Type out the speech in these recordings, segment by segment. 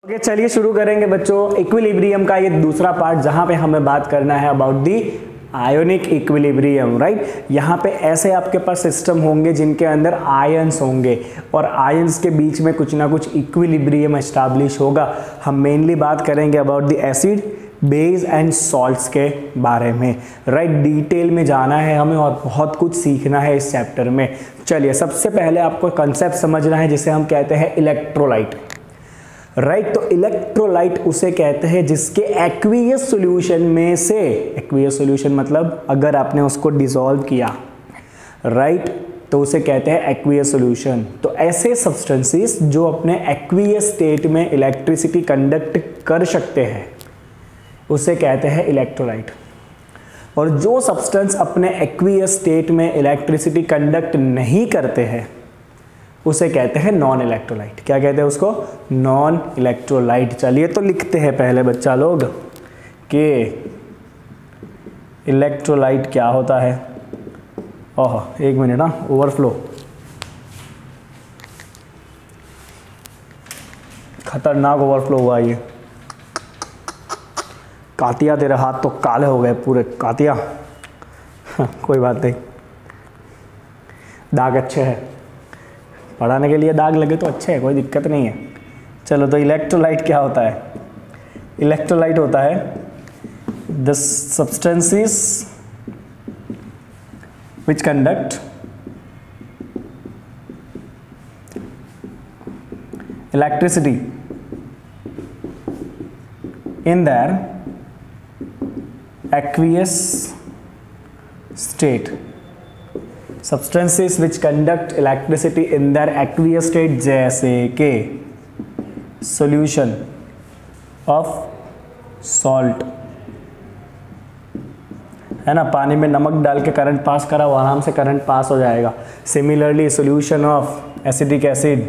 Okay, चलिए शुरू करेंगे बच्चों इक्विलिब्रियम का ये दूसरा पार्ट, जहां पे हमें बात करना है about the ionic equilibrium. Right, यहाँ पे ऐसे आपके पास सिस्टम होंगे जिनके अंदर आयंस होंगे और आयंस के बीच में कुछ ना कुछ इक्विलिब्रियम एस्टैब्लिश होगा। हम मेनली बात करेंगे about the acid, base and salts के बारे में। राइट, डिटेल में जाना है हमें और बहुत कुछ सीखना है इस चैप्टर में। चलिए, सबसे पहले आपको कंसेप्ट समझना है जिसे हम कहते हैं इलेक्ट्रोलाइट। राइट, तो इलेक्ट्रोलाइट उसे कहते हैं जिसके एक्वियस सॉल्यूशन में से, एक्वियस सॉल्यूशन मतलब अगर आपने उसको डिसॉल्व किया, राइट, तो उसे कहते हैं एक्वियस सॉल्यूशन। तो ऐसे सब्सटेंसेस जो अपने एक्वियस स्टेट में इलेक्ट्रिसिटी कंडक्ट कर सकते हैं उसे कहते हैं इलेक्ट्रोलाइट। और जो सब्सटेंस अपने एक्वियस स्टेट में इलेक्ट्रिसिटी कंडक्ट नहीं करते हैं उसे कहते हैं नॉन इलेक्ट्रोलाइट। क्या कहते हैं उसको? Non electrolyte. चलिए तो लिखते हैं पहले बच्चा लोग कि इलेक्ट्रोलाइट क्या होता है। ओह, एक मिनट ना, ओवरफ्लो, खतरनाक ओवरफ्लो हुआ ये। कातिया, तेरे हाथ तो काले हो गए पूरे, कातिया। कोई बात नहीं, दाग अच्छे हैं, पढ़ाने के लिए दाग लगे तो अच्छे है, कोई दिक्कत नहीं है। चलो, तो इलेक्ट्रोलाइट क्या होता है? इलेक्ट्रोलाइट होता है the substances which conduct electricity in their aqueous state, substances which conduct electricity in their aqueous state, जैसे के solution of salt, है ना, पानी में नमक डाल के करंट पास करा, वो आराम से करंट पास हो जाएगा। Similarly solution of acidic acid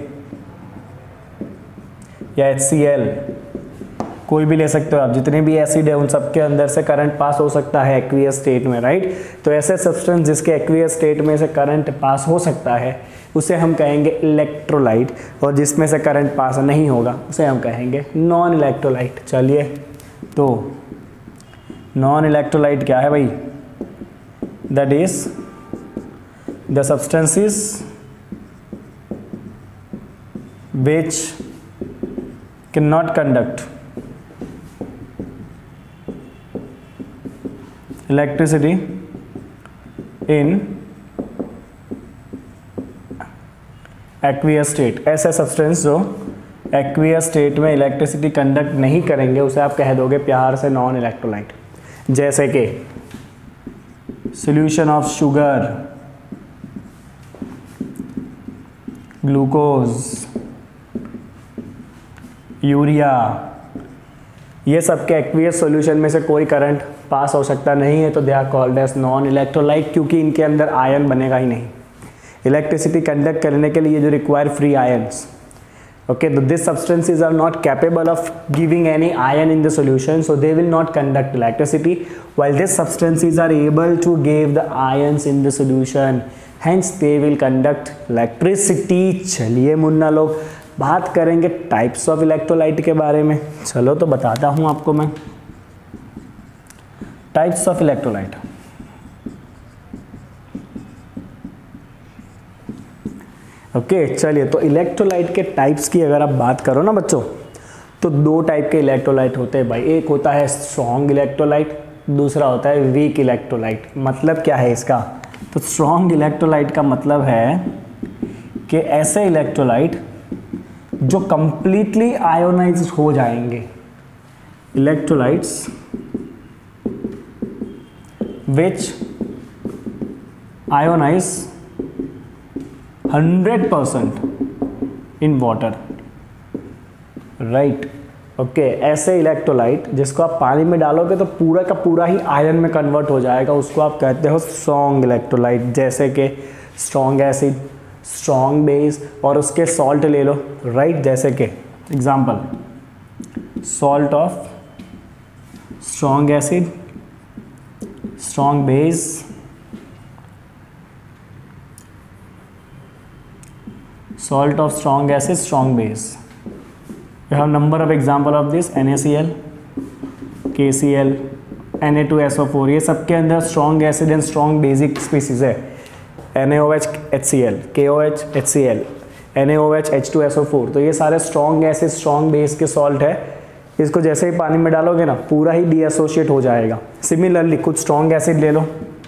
या HCl, कोई भी ले सकते हो आप, जितने भी एसिड है उन सब के अंदर से करंट पास हो सकता है एक्वियस स्टेट में। राइट, तो ऐसे सब्सटेंस जिसके एक्वियस स्टेट में से करंट पास हो सकता है उसे हम कहेंगे इलेक्ट्रोलाइट, और जिसमें से करंट पास नहीं होगा उसे हम कहेंगे नॉन इलेक्ट्रोलाइट। चलिए, तो नॉन इलेक्ट्रोलाइट क्या है भाई? That is the substances which can not conduct electricity in aqueous state. ऐसे सब्सटेंस जो एक्वियस स्टेट में इलेक्ट्रिसिटी कंडक्ट नहीं करेंगे उसे आप कह दोगे प्यार से नॉन इलेक्ट्रोलाइट। जैसे कि solution of sugar, glucose, urea, ये सब के एक्वियस सॉल्यूशन में से कोई करंट पास हो सकता नहीं है, तो they are called as non electrolyte, क्योंकि इनके अंदर आयन बनेगा ही नहीं। इलेक्ट्रिसिटी कंडक्ट करने के लिए जो रिक्वायर फ्री आयंस, ओके, तो this substances are not capable of giving any ion in the solution, so they will not conduct electricity, while this substances are able to give the ions in the solution, hence they will conduct electricity. चलिए मुन्ना लोग, बात करेंगे types of electrolyte के बारे में। चलो तो बताता हूं आपको मैं टाइप्स ऑफ इलेक्ट्रोलाइट। ओके, चलिए, तो इलेक्ट्रोलाइट के टाइप्स की अगर आप बात करो ना बच्चों, तो दो टाइप के इलेक्ट्रोलाइट होते हैं भाई। एक होता है स्ट्रॉन्ग इलेक्ट्रोलाइट, दूसरा होता है वीक इलेक्ट्रोलाइट। मतलब क्या है इसका? तो स्ट्रॉन्ग इलेक्ट्रोलाइट का मतलब है कि ऐसे इलेक्ट्रोलाइट जो कंप्लीटली आयोनाइज्ड हो जाएंगे, electrolytes which ionize 100% in water. Right, okay, ऐसे इलेक्ट्रोलाइट जिसको आप पानी में डालोगे तो पूरा का पूरा ही आयन में कन्वर्ट हो जाएगा, उसको आप कहते हो स्ट्रॉन्ग इलेक्ट्रोलाइट। जैसे कि स्ट्रॉन्ग एसिड, स्ट्रॉन्ग बेस, और उसके सॉल्ट ले लो। राइट, जैसे कि example salt of strong acid, strong base, salt of strong acid, strong base. You have number of example of this, NaCl, KCl, Na2SO4, ये सब के अंदर strong acid and strong basic species है। NaOH HCl, KOH HCl, NaOH H2SO4, तो ये सारे strong acid strong base के salt है। इसको जैसे ही पानी में डालोगे ना पूरा ही डीएसोशिएट हो जाएगा। सिमिलरली कुछ स्ट्रॉन्ग एसिड ले लो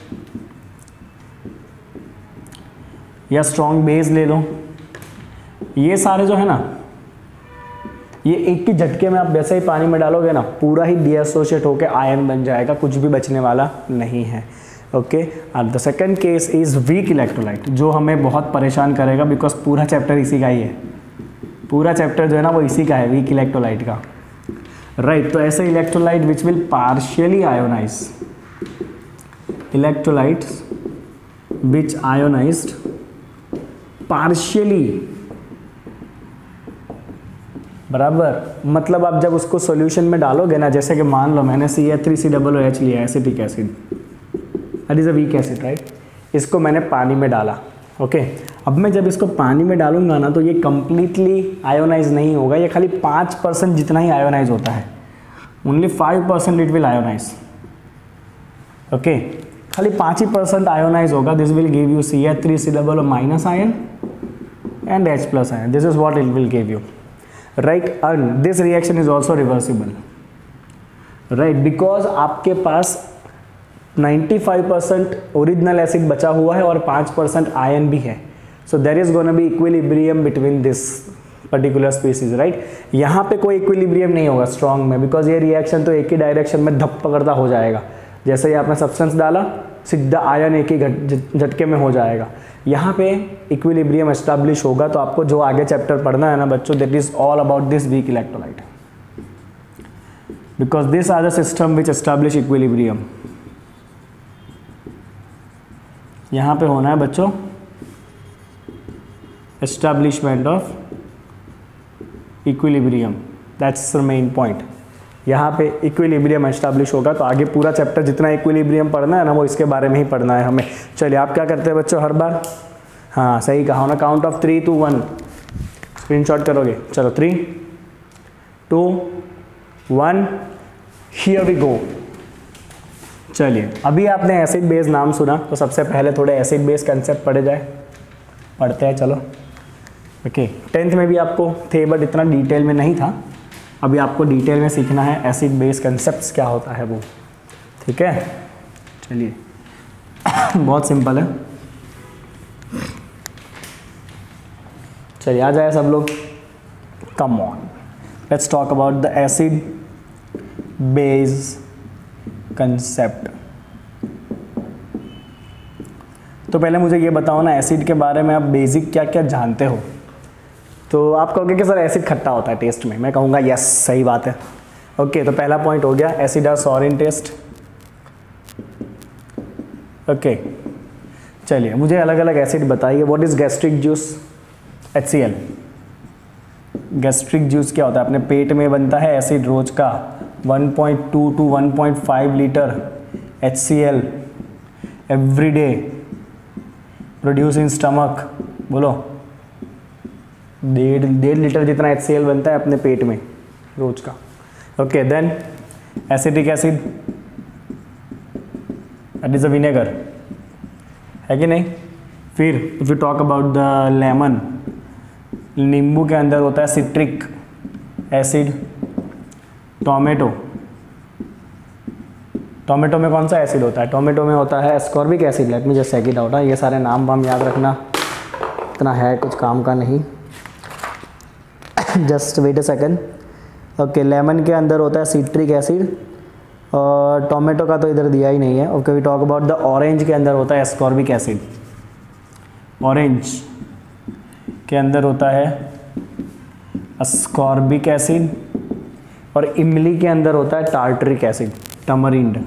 या स्ट्रॉन्ग बेस ले लो, ये सारे जो है ना ये एक ही झटके में आप जैसे ही पानी में डालोगे ना पूरा ही डीएसोशिएट होकर आयन बन जाएगा, कुछ भी बचने वाला नहीं है। Okay, and the second case is weak electrolyte, जो हमें बहुत परेशान करेगा बिकॉज पूरा चैप्टर इसी का ही है। पूरा चैप्टर जो है ना वो इसी का है, वीक इलेक्ट्रोलाइट का, राइट। तो ऐसे electrolyte which will partially ionize, electrolytes which ionized partially, बराबर। मतलब आप जब उसको सॉल्यूशन में डालोगे ना, जैसे कि मान लो मैंने CH3COOH लिया, acetic acid, that is a weak acid, right. इसको मैंने पानी में डाला, ओके। अब मैं जब इसको पानी में डालूंगा ना तो ये कंप्लीटली आयोनाइज नहीं होगा, ये खाली 5% जितना ही आयोनाइज होता है, only 5% it will ionize, okay. खाली 5% आयोनाइज होगा। This will give you CH3COO minus ion and H+ ion, this is what it will give you, right. And this reaction is also reversible, right, because आपके पास 95% original acid बचा हुआ है और 5% ion भी है। So there is gonna be equilibrium between this particular species, right. यहाँ पे कोई इक्विलिब्रियम नहीं होगा स्ट्रॉन्ग में, बिकॉज ये रिएक्शन तो एक ही डायरेक्शन में धप पकड़ता हो जाएगा। जैसे ही आपने सब्सटेंस डाला सीधा आयन एक ही झटके में हो जाएगा। यहाँ पे इक्विलिब्रियम एस्टैब्लिश होगा। तो आपको जो आगे चैप्टर पढ़ना है ना बच्चों, that is all about this weak electrolyte, because this are the system which establish equilibrium. यहाँ पे होना है बच्चों establishment of equilibrium, that's the main point. यहाँ पे इक्विलिब्रियम एस्टैब्लिश होगा तो आगे पूरा चैप्टर जितना इक्विलिब्रियम पढ़ना है ना वो इसके बारे में ही पढ़ना है हमें। चलिए आप क्या करते हैं बच्चों, हर बार हाँ सही कहा ना, काउंट ऑफ 3, 2, 1 स्क्रीनशॉट करोगे। चलो 3, 2, 1 हियर वी गो। चलिए अभी आपने एसिड बेस नाम सुना तो सबसे पहले थोड़े एसिड बेस कंसेप्ट पढ़ते हैं। चलो ओके, 10th में भी आपको थे बट इतना डिटेल में नहीं था। अभी आपको डिटेल में सीखना है एसिड बेस कंसेप्ट्स क्या होता है वो, ठीक है। चलिए बहुत सिंपल है। चलिए आ जाए सब लोग, come on, let's talk about the acid base concept. तो पहले मुझे ये बताओ ना एसिड के बारे में आप बेसिक क्या क्या जानते हो। तो आप कहोगे कि सर एसिड खट्टा होता है टेस्ट में, मैं कहूँगा यस सही बात है। ओके, तो पहला पॉइंट हो गया, acid are sour in taste. Okay चलिए मुझे अलग अलग एसिड बताइए। What is gastric juice? HCl। Gastric juice क्या होता है? अपने पेट में बनता है एसिड रोज का 1.2 to 1.5 litre HCl every day produce in stomach. बोलो 1.5 लीटर जितना HCl बनता है अपने पेट में रोज का। Okay then acetic acid, that is a vinegar, है कि नहीं। फिर if you talk about the lemon, नींबू के अंदर होता है सिट्रिक एसिड। टोमेटो, टोमेटो में कौन सा एसिड होता है? टोमेटो में होता है ascorbic acid. Let me just check it out. ये सारे नाम वाम याद रखना, इतना है कुछ काम का नहीं। Just wait a second. Okay, lemon के अंदर होता है सिट्रिक एसिड और टोमेटो का तो इधर दिया ही नहीं है। Okay, we talk about the orange के अंदर होता है एस्कॉर्बिक एसिड। ऑरेंज के अंदर होता है एस्कॉर्बिक एसिड और इमली के अंदर होता है टार्टरिक एसिड, टमरिंड।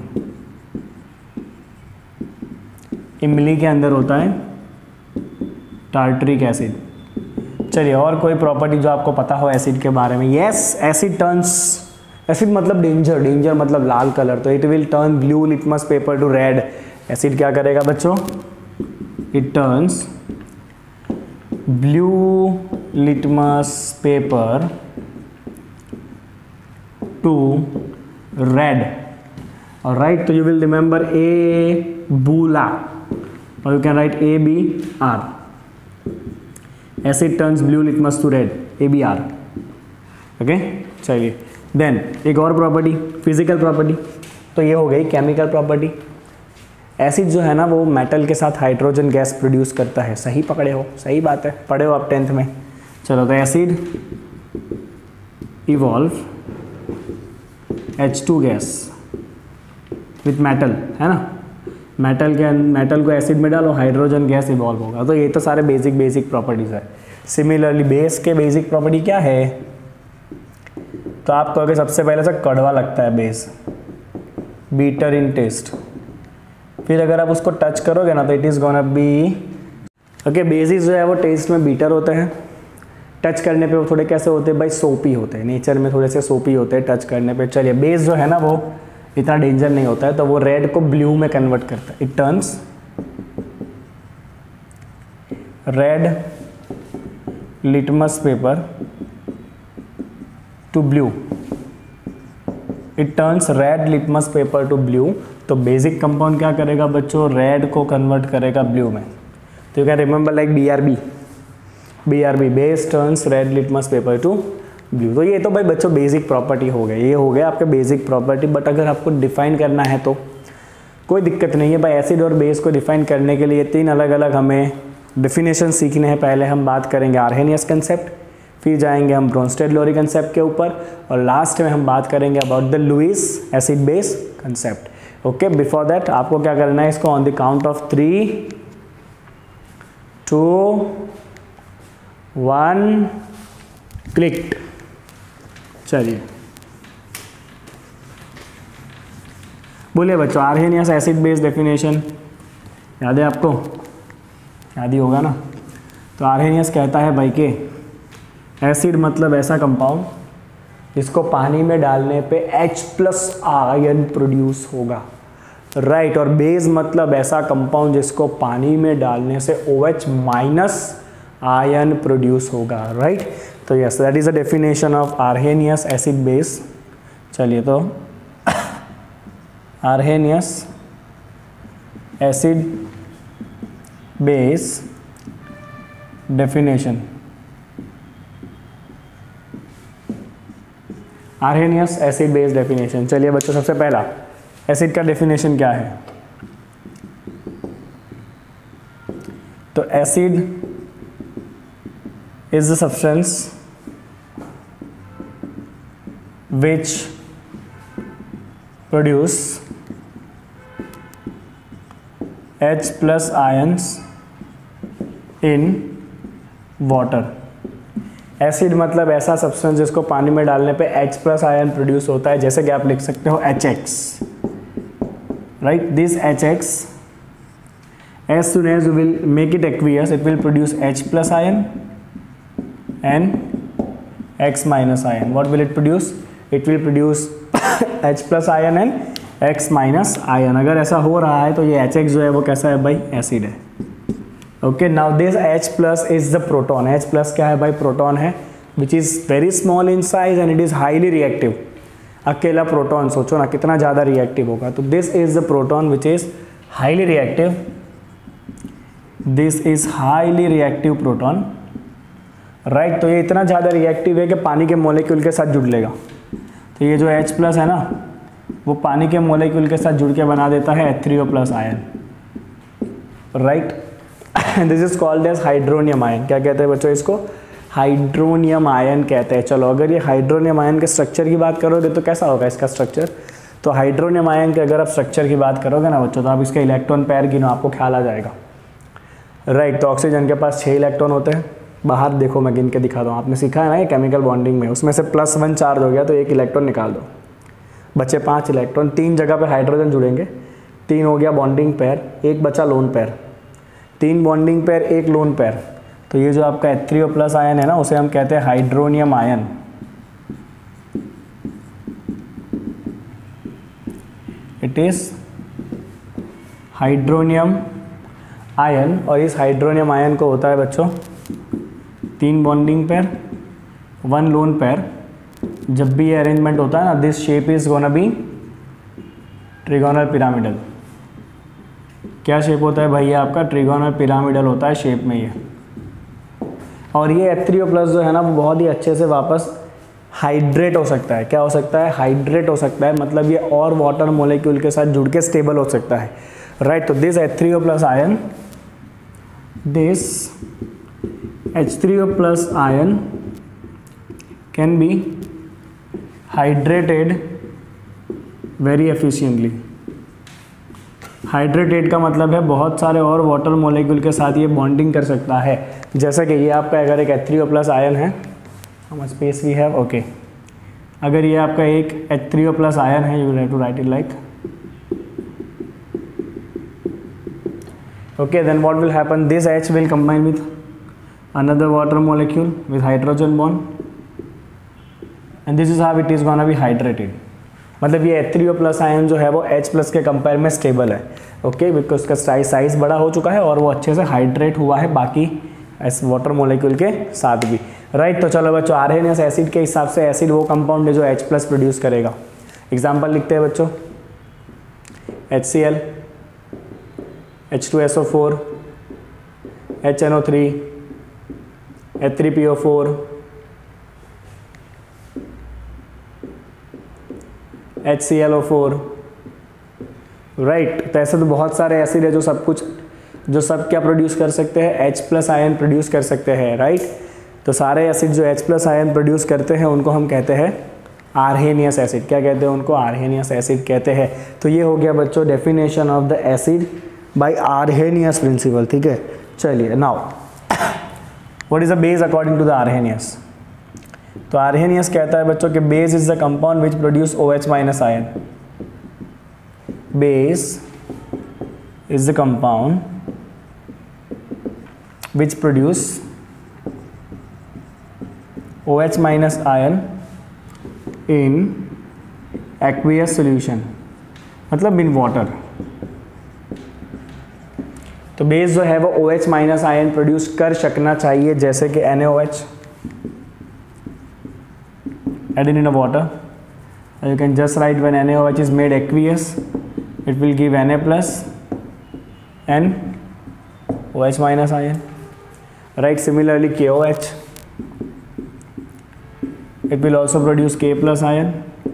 इमली के अंदर होता है टार्टरिक एसिड। चलिए और कोई प्रॉपर्टी जो आपको पता हो एसिड के बारे में? यस, एसिड टर्न्स, एसिड मतलब डेंजर, डेंजर मतलब लाल कलर, तो it will turn blue litmus paper to red. Acid क्या करेगा बच्चों? It turns blue litmus paper to red. All right, so you will remember Ebola, or you can write ABR. Acid turns blue litmus to red, ABR. Okay, चलिए then एक और property, physical property, तो ये हो गई chemical property. Acid जो है ना वो मेटल के साथ हाइड्रोजन गैस प्रोड्यूस करता है, सही पकड़े हो, सही बात है, पढ़े हो आप 10th में। चलो तो acid evolve H2 gas with metal, है ना, मेटल को एसिड में डालो, हाइड्रोजन गैस इवॉल्व होगा। तो ये तो सारे बेसिक प्रॉपर्टीज है। सिमिलरली बेस के बेसिक प्रॉपर्टी क्या है, तो आप कहोगे सबसे पहले से कड़वा लगता है बेस, बीटर इन टेस्ट। फिर अगर आप उसको टच करोगे ना तो it is gonna be okay. Bases जो है वो टेस्ट में बीटर होते हैं, टच करने पे वो थोड़े कैसे होते हैं भाई, सोपी होते हैं, नेचर में थोड़े से सोपी होते हैं टच करने पे। चलिए बेस जो है ना वो इतना डेंजर नहीं होता है, तो वो रेड को ब्लू में कन्वर्ट करता है। It turns red litmus paper to blue, it turns red litmus paper to blue. तो बेसिक कंपाउंड क्या करेगा बच्चों, रेड को कन्वर्ट करेगा ब्लू में। तो you can remember like BRB, base turns red litmus paper to blue. तो ये तो भाई बच्चों बेसिक प्रॉपर्टी हो गए, ये हो गया आपके बेसिक प्रॉपर्टी। बट अगर आपको डिफाइन करना है तो कोई दिक्कत नहीं है भाई। एसिड और बेस को डिफाइन करने के लिए 3 अलग अलग हमें डेफिनेशन सीखने हैं। पहले हम बात करेंगे आर्हेनियस कंसेप्ट, फिर जाएंगे हम ब्रोंस्टेड-लोरी कंसेप्ट के ऊपर, और लास्ट में हम बात करेंगे about the Lewis acid base concept. Okay, before that आपको क्या करना है, इसको on the count of 3, 2, 1 click. चलिए बोलिए बच्चों, आर्हेनियस एसिड बेस डेफिनेशन याद है आपको, याद ही होगा ना। तो आर्हेनियस कहता है भाई कि एसिड मतलब ऐसा कंपाउंड जिसको पानी में डालने पे H+ आयन प्रोड्यूस होगा, राइट। और बेस मतलब ऐसा कंपाउंड जिसको पानी में डालने से OH- आयन प्रोड्यूस होगा, राइट। तो yes, that is the definition of Arrhenius acid base. चलिए तो Arrhenius acid base definition, Arrhenius acid base definition. चलिए बच्चों, सबसे पहला एसिड का डेफिनेशन क्या है, तो acid is the substance which produce H+ ions in water. Acid मतलब ऐसा सब्सटेंस जिसको पानी में डालने पे H+ आयन प्रोड्यूस होता है, जैसे कि आप लिख सकते हो HX, right. This HX, as soon as you will make it aqueous, it will produce H+ ion and X- ion. What will it produce? It will produce H+ ion and X- ion. अगर ऐसा हो रहा है तो ये HX जो है वो कैसा है भाई, एसिड है। Okay, now this H+ is the proton. H+ क्या है भाई, प्रोटॉन है, which is very small in size and it is highly reactive. अकेला प्रोटॉन सोचो ना कितना ज़्यादा रिएक्टिव होगा। तो this is the proton which is highly reactive, this is highly reactive proton, right. तो ये इतना ज़्यादा रिएक्टिव है कि पानी के मॉलिक्यूल के साथ जुड़ लेगा। तो ये जो H+ है ना वो पानी के मॉलिक्यूल के साथ जुड़ के बना देता है H3O+ ion, right. This is called as hydronium ion. क्या कहते हैं बच्चों इसको, हाइड्रोनियम आयन कहते हैं। चलो अगर ये हाइड्रोनियम आयन के स्ट्रक्चर की बात करोगे तो कैसा होगा इसका स्ट्रक्चर, तो हाइड्रोनियम आयन के अगर आप स्ट्रक्चर की बात करोगे ना बच्चों, तो आप इसके इलेक्ट्रॉन पेयर गिनो, आपको ख्याल आ जाएगा, राइट। तो ऑक्सीजन के पास 6 इलेक्ट्रॉन होते हैं, बाहर देखो मैं गिन के दिखा दूँ, आपने सीखा है ना ये केमिकल बॉन्डिंग में, उसमें से +1 चार्ज हो गया तो 1 इलेक्ट्रॉन निकाल दो, बचे 5 इलेक्ट्रॉन। 3 जगह पे हाइड्रोजन जुड़ेंगे, 3 हो गया बॉन्डिंग पेयर, 1 बचा lone pair, 3 bonding pair 1 lone pair. तो ये जो आपका H3O+ आयन है ना उसे हम कहते हैं hydronium ion. It is hydronium ion, और इस हाइड्रोनियम आयन को होता है बच्चों 3 बॉन्डिंग पेयर, 1 लोन पेयर, जब भी ये अरेंजमेंट होता है ना, this shape is gonna be trigonal pyramidal. क्या शेप होता है भाई ये आपका? ट्रिगोनल पिरामिडल होता है शेप में ये। और ये H3O+ जो है ना वो बहुत ही अच्छे से वापस हाइड्रेट हो सकता है। क्या हो सकता है? हाइड्रेट हो सकता है, मतलब ये और वाटर मॉलिक्यूल के साथ जुड़ के स्टेबल हो सकता है, राइट। तो this H3O+ ion, this H3O+ ion can be hydrated very efficiently. Hydrated का मतलब है बहुत सारे और वाटर मॉलिक्यूल के साथ ये बॉन्डिंग कर सकता है। जैसा कि ये आपका अगर एक H3O+ आयन है, how much space we have, okay, अगर ये आपका एक H3O+ आयन है, you have to write it like, okay, then what will happen, this H will combine with another water molecule with hydrogen bond and this is how it is gonna be hydrated. मतलब ये H3O+ ion जो है वो H+ के compare में stable है, okay, because उसका size बड़ा हो चुका है और वो अच्छे से हाइड्रेट हुआ है बाकी इस वाटर मॉलिक्यूल के साथ भी, राइट। तो चलो बच्चों, आर्सेनियस एसिड के हिसाब से एसिड वो कंपाउंड है जो H+ प्रोड्यूस करेगा। एग्जाम्पल लिखते हैं बच्चों, HCl, H2SO4, HNO3, H3PO4, HClO4, right. तो ऐसे तो बहुत सारे एसिड है जो सब क्या प्रोड्यूस कर सकते हैं? H+ आयन प्रोड्यूस कर सकते हैं, राइट। तो सारे एसिड जो H+ आयन प्रोड्यूस करते हैं उनको हम कहते हैं आर्सेनियस एसिड। क्या कहते हैं उनको? आर्सेनियस एसिड कहते हैं। तो ये हो गया बच्चों definition of the acid by Arrhenius principle, ठीक है। चलिए now what is the base according to the Arrhenius? तो आर्सेनियस कहता है बच्चों कि base is the compound which produce OH- ion. Base is the compound which produce OH- ion in aqueous solution, मतलब in water। तो base जो है वो OH- आयन प्रोड्यूस कर सकना चाहिए, जैसे कि NaOH added in a water, you can just write when NaOH is made aqueous it will give Na+ and OH- ion, right. Similarly KOH, it will also produce K+ ion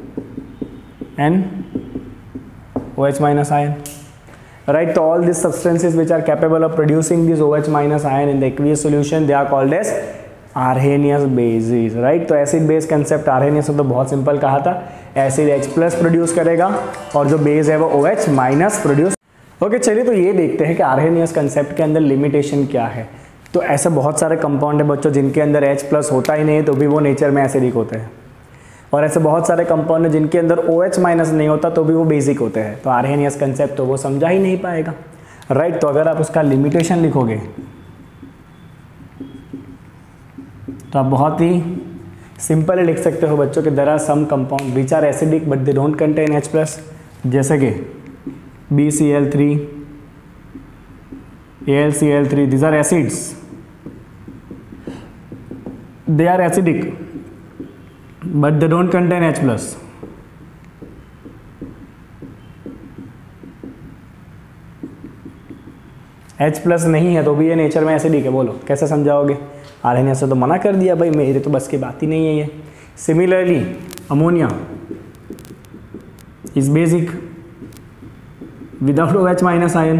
and OH- ion, right. So all these substances which are capable of producing this OH- ion in the aqueous solution, they are called as Arrhenius bases, right. तो acid base concept Arrhenius तो बहुत simple कहा था, acid H+ produce करेगा और जो base है वो OH- प्रोड्यूस। ओके, चलिए तो ये देखते हैं कि आर्सेनियस कंसेप्ट के अंदर लिमिटेशन क्या है। तो ऐसे बहुत सारे कंपाउंड है बच्चों जिनके अंदर H+ होता ही नहीं तो भी वो नेचर में एसिडिक होते हैं, और ऐसे बहुत सारे कंपाउंड है जिनके अंदर OH- नहीं होता तो भी वो बेसिक होते हैं। तो आर्सेनियस कंसेप्ट तो वो समझा ही नहीं पाएगा, राइट। तो अगर आप उसका लिमिटेशन लिखोगे तो आप बहुत ही सिंपल लिख सकते हो बच्चों कि there are some compound which are acidic but they don't contain H+, जैसे कि BCl3, AlCl3, these are acids, they are acidic but they don't contain H+। H+ नहीं है तो भी ये नेचर में एसिडिक है, बोलो कैसे समझाओगे? आर्सेनियस से तो मना कर दिया भाई, मेरे तो बस की बात ही नहीं है ये। Similarly ammonia is basic without OH- ion,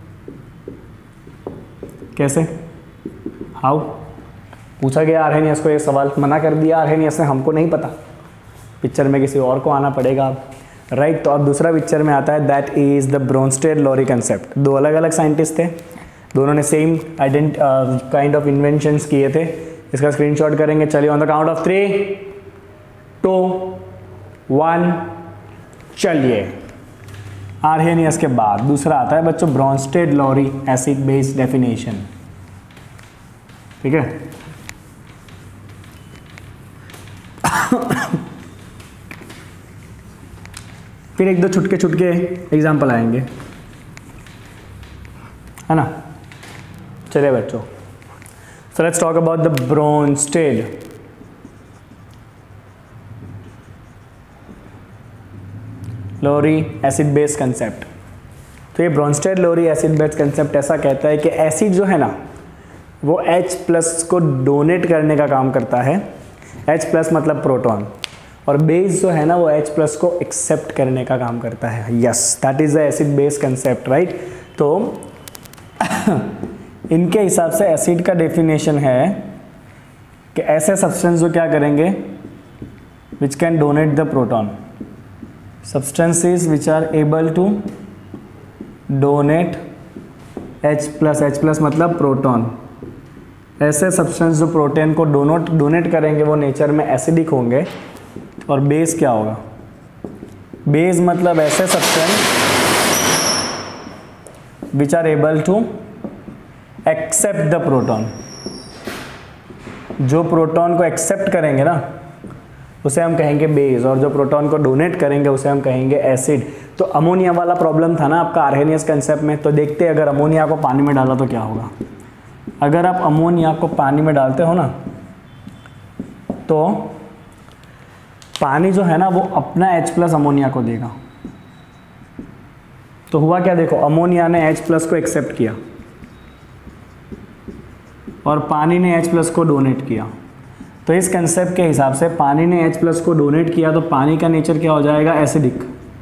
कैसे? हाउ? पूछा गया आर्सेनियस को ये सवाल, मना कर दिया आर्सेनियस ने, हमको नहीं पता, पिक्चर में किसी और को आना पड़ेगा अब, राइट। तो अब दूसरा पिक्चर में आता है, that is the Bronsted Lowry concept. दो अलग अलग साइंटिस्ट थे, दोनों ने सेम काइंड ऑफ इन्वेंशंस किए थे। इसका स्क्रीनशॉट करेंगे, चलिए ऑन द काउंट ऑफ 3, 2, 1, चलिए। आर्सेनियस के बाद दूसरा आता है बच्चों ब्रोंस्टेड-लॉरी एसिड बेस डेफिनेशन, ठीक है। फिर एक दो छुटके छुटके एग्जाम्पल आएंगे, है ना। चलिए बच्चों, so let's talk about the Bronsted Lowry acid base concept. तो ये Bronsted Lowry acid base concept ऐसा कहता है कि एसिड जो है ना वो H+ को डोनेट करने का काम करता है। H+ मतलब प्रोटॉन, और बेस जो है ना वो H+ को एक्सेप्ट करने का काम करता है। Yes, that is the acid base concept, right. तो इनके हिसाब से एसिड का डेफिनेशन है कि ऐसे सब्सटेंस जो क्या करेंगे, which can donate the proton, substances which are able to donate H+ मतलब प्रोटॉन। ऐसे सब्सटेंस जो प्रोटीन को डोनेट करेंगे वो नेचर में एसिडिक होंगे। और बेस क्या होगा, बेस मतलब ऐसे substance which are able to accept the proton, जो प्रोटॉन को एक्सेप्ट करेंगे ना उसे हम कहेंगे बेस, और जो प्रोटॉन को डोनेट करेंगे उसे हम कहेंगे एसिड। तो अमोनिया वाला प्रॉब्लम था ना आपका आर्हेनियस कंसेप्ट में, तो देखते हैं अगर अमोनिया को पानी में डाला तो क्या होगा। अगर आप अमोनिया को पानी में डालते हो ना तो पानी जो है ना वो अपना H+ अमोनिया को देगा। तो हुआ क्या, देखो अमोनिया ने H+ को एक्सेप्ट किया और पानी ने H+ को डोनेट किया। तो इस कंसेप्ट के हिसाब से पानी ने H+ को डोनेट किया तो पानी का नेचर क्या हो जाएगा, एसिडिक,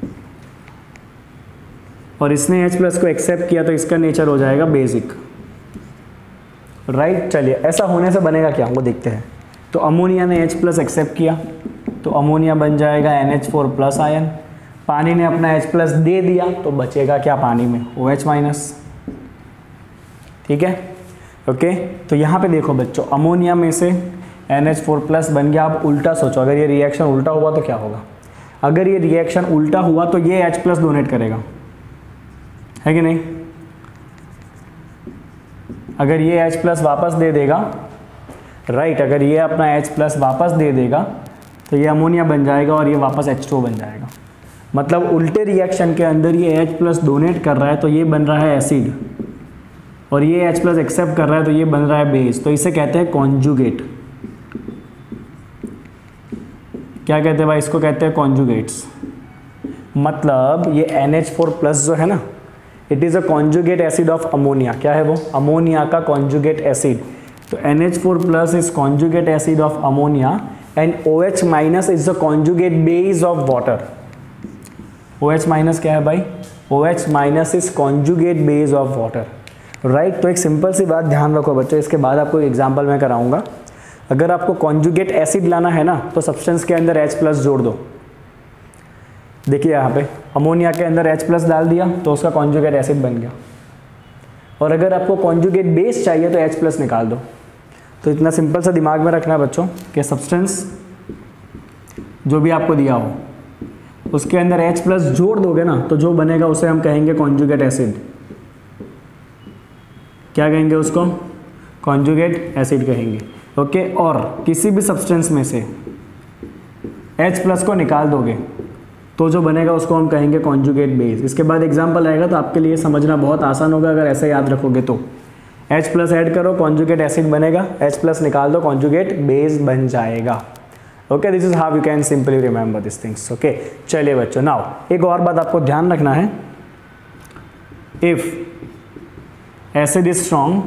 और इसने H+ को एक्सेप्ट किया तो इसका नेचर हो जाएगा बेसिक, राइट। चलिए ऐसा होने से बनेगा क्या वो देखते हैं। तो अमोनिया ने H+ एक्सेप्ट किया तो अमोनिया बन जाएगा NH4+ आयन, पानी ने अपना H+ दे दिया तो बचेगा क्या पानी में, OH-। ठीक है, ओके। तो यहाँ पे देखो बच्चों, अमोनिया में से NH4+ बन गया। अब उल्टा सोचो, अगर ये रिएक्शन उल्टा हुआ तो क्या होगा। अगर ये रिएक्शन उल्टा हुआ तो ये H+ डोनेट करेगा, है कि नहीं। अगर ये H+ वापस दे देगा, राइट, अगर ये अपना H+ वापस दे देगा तो ये अमोनिया बन जाएगा और ये वापस H2O बन जाएगा। मतलब उल्टे रिएक्शन के अंदर ये H+ डोनेट कर रहा है तो ये बन रहा है एसिड, और ये H+ एक्सेप्ट कर रहा है तो ये बन रहा है बेस। तो इसे कहते हैं कॉन्जुगेट। क्या कहते हैं भाई, इसको कहते हैं कॉन्जुगेट्स। मतलब ये NH4+ जो है ना, it is a conjugate acid of ammonia. क्या है वो, अमोनिया का कॉन्जुगेट एसिड। तो NH4+ is conjugate acid of ammonia and OH- is the conjugate base of water. OH- क्या है भाई, OH- is conjugate base of water, right. तो एक सिंपल सी बात ध्यान रखो बच्चों, इसके बाद आपको एग्जाम्पल मैं कराऊंगा। अगर आपको कॉन्जुगेट एसिड लाना है ना तो सब्सटेंस के अंदर H+ जोड़ दो। देखिए यहाँ पे अमोनिया के अंदर H+ डाल दिया तो उसका कॉन्जुगेट एसिड बन गया, और अगर आपको कॉन्जुगेट बेस चाहिए तो H+ निकाल दो। तो इतना सिंपल सा दिमाग में रखना है बच्चों कि सब्सटेंस जो भी आपको दिया हो उसके अंदर H+ जोड़ दोगे ना तो जो बनेगा उसे हम कहेंगे कॉन्जुगेट एसिड। क्या कहेंगे उसको, कॉन्जुगेट एसिड कहेंगे, ओके। और किसी भी सब्सटेंस में से H+ को निकाल दोगे तो जो बनेगा उसको हम कहेंगे कॉन्जुगेट बेस। इसके बाद एग्जांपल आएगा तो आपके लिए समझना बहुत आसान होगा अगर ऐसे याद रखोगे तो। H+ ऐड करो, कॉन्जुगेट एसिड बनेगा, H+ निकाल दो, कॉन्जुगेट बेस बन जाएगा। Okay, this is how you can simply remember this things. Okay, चलिए बच्चों, नाउ एक और बात आपको ध्यान रखना है, इफ एसिड इज स्ट्रॉन्ग,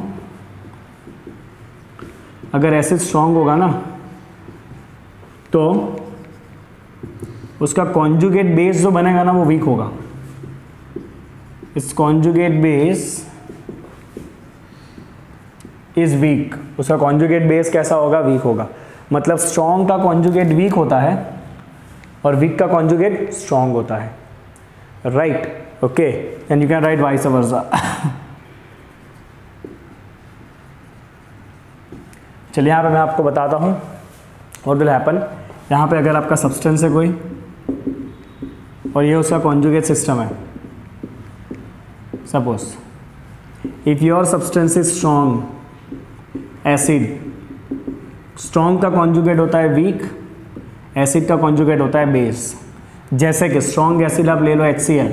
अगर एसिड स्ट्रॉन्ग होगा ना तो उसका कॉन्जुगेट बेस जो बनेगा ना वो वीक होगा। इस कॉन्जुगेट बेस इज वीक, उसका कॉन्जुगेट बेस कैसा होगा, वीक होगा। मतलब स्ट्रॉन्ग का कॉन्जुगेट वीक होता है और वीक का कॉन्जुगेट स्ट्रॉन्ग होता है, right. Okay, and you can write vice versa. चलिए यहाँ पे मैं आपको बताता हूँ व्हाट विल हैपन। यहाँ पे अगर आपका सब्सटेंस है कोई और ये उसका कॉन्जुगेट सिस्टम है, suppose if your substance is strong acid, strong का कॉन्जुगेट होता है वीक, एसिड का कॉन्जुगेट होता है बेस। जैसे कि स्ट्रॉन्ग एसिड आप ले लो HCl,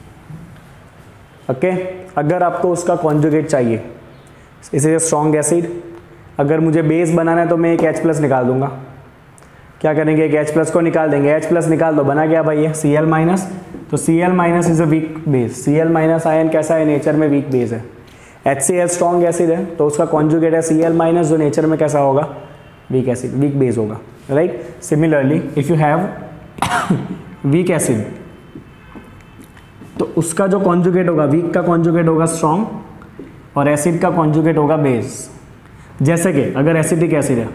ओके। अगर आपको उसका कॉन्जुगेट चाहिए, इसे स्ट्रॉन्ग एसिड, अगर मुझे बेस बनाना है तो मैं एक H+ निकाल दूंगा, क्या करेंगे, एक H+ को निकाल देंगे, H+ निकाल दो, बना क्या भाई ये Cl-, तो Cl- is a weak base. Cl- ion कैसा है, नेचर में वीक बेस है। HCl स्ट्रॉन्ग एसिड है, तो उसका कॉन्जुगेट है Cl-, जो नेचर में कैसा होगा, वीक एसिड, वीक बेस होगा, right. Similarly if you have weak acid, तो उसका जो कॉन्जुगेट होगा, वीक का कॉन्जुगेट होगा स्ट्रॉन्ग, और एसिड का कॉन्जुगेट होगा बेस। जैसे कि अगर एसिडिक एसिड है,